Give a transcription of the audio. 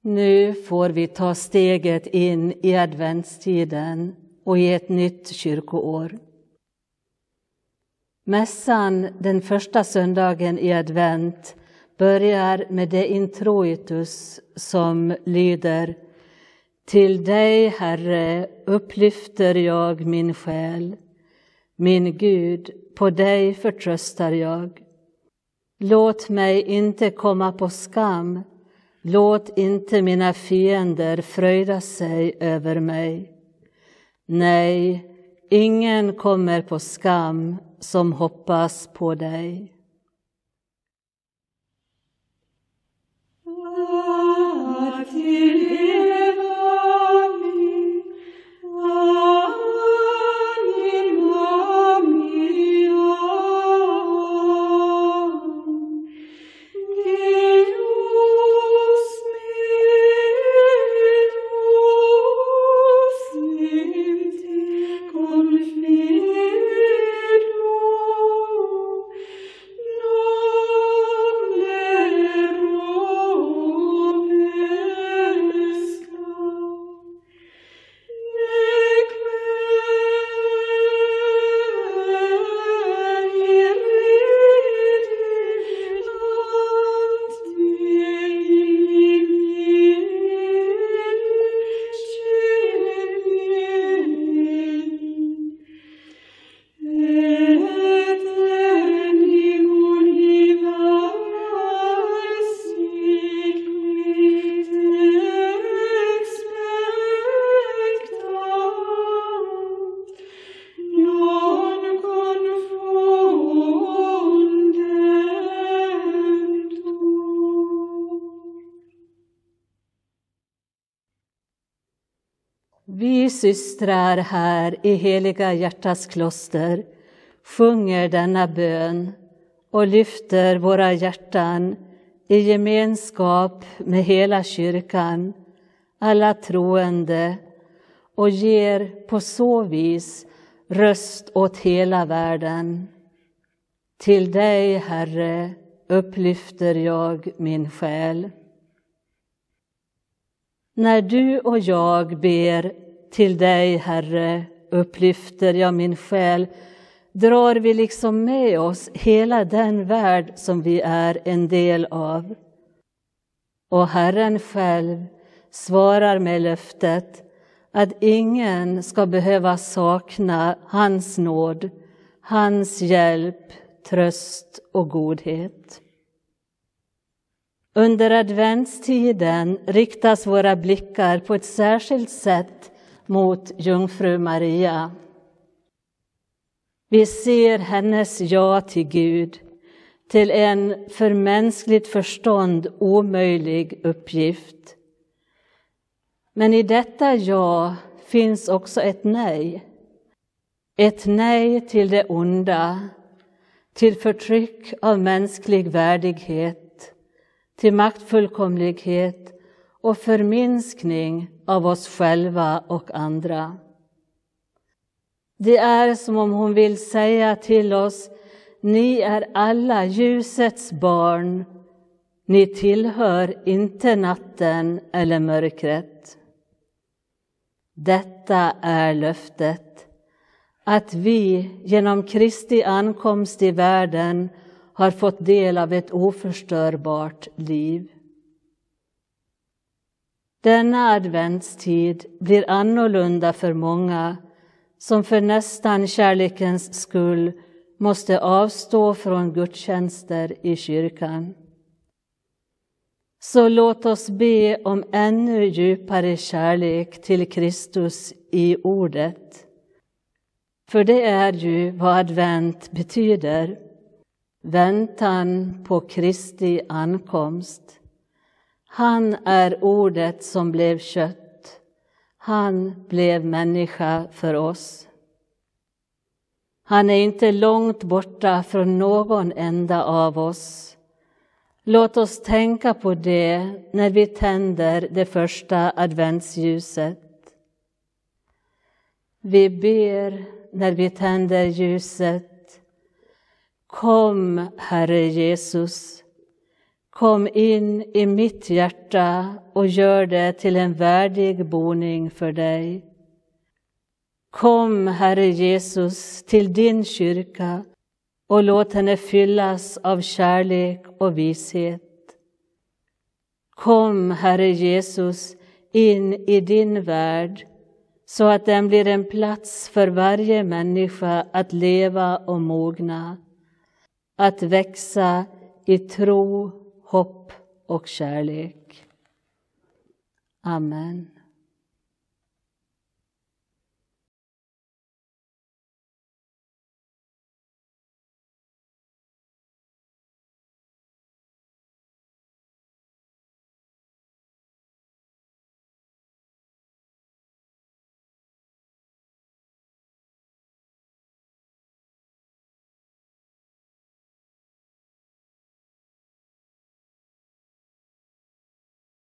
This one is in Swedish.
Nu får vi ta steget in i adventstiden och i ett nytt kyrkoår. Mässan den första söndagen i advent börjar med det introitus som lyder: Till dig, Herre, upplyfter jag min själ. Min Gud, på dig förtröstar jag. Låt mig inte komma på skam. Låt inte mina fiender fröjda sig över mig. Nej, ingen kommer på skam som hoppas på dig. Vi systrar här i Heliga Hjärtas kloster sjunger denna bön och lyfter våra hjärtan i gemenskap med hela kyrkan, alla troende, och ger på så vis röst åt hela världen. Till dig, Herre, upplyfter jag min själ. När du och jag ber till dig, Herre, upplyfter jag min själ, drar vi liksom med oss hela den värld som vi är en del av. Och Herren själv svarar med löftet att ingen ska behöva sakna hans nåd, hans hjälp, tröst och godhet. Under adventstiden riktas våra blickar på ett särskilt sätt mot jungfru Maria. Vi ser hennes ja till Gud, till en för mänskligt förstånd omöjlig uppgift. Men i detta ja finns också ett nej. Ett nej till det onda, till förtryck av mänsklig värdighet, till maktfullkomlighet och förminskning av oss själva och andra. Det är som om hon vill säga till oss: ni är alla ljusets barn, ni tillhör inte natten eller mörkret. Detta är löftet, att vi genom Kristi ankomst i världen har fått del av ett oförstörbart liv. Denna adventstid blir annorlunda för många som för nästan kärlekens skull måste avstå från gudstjänster i kyrkan. Så låt oss be om ännu djupare kärlek till Kristus i ordet. För det är ju vad advent betyder. Väntan på Kristi ankomst. Han är ordet som blev kött. Han blev människa för oss. Han är inte långt borta från någon enda av oss. Låt oss tänka på det när vi tänder det första adventsljuset. Vi ber när vi tänder ljuset: kom, Herre Jesus, Kom in i mitt hjärta och gör det till en värdig boning för dig. Kom, Herre Jesus, till din kyrka och låt henne fyllas av kärlek och vishet. Kom, Herre Jesus, in i din värld så att den blir en plats för varje människa att leva och mogna, att växa i tro, hopp och kärlek. Amen.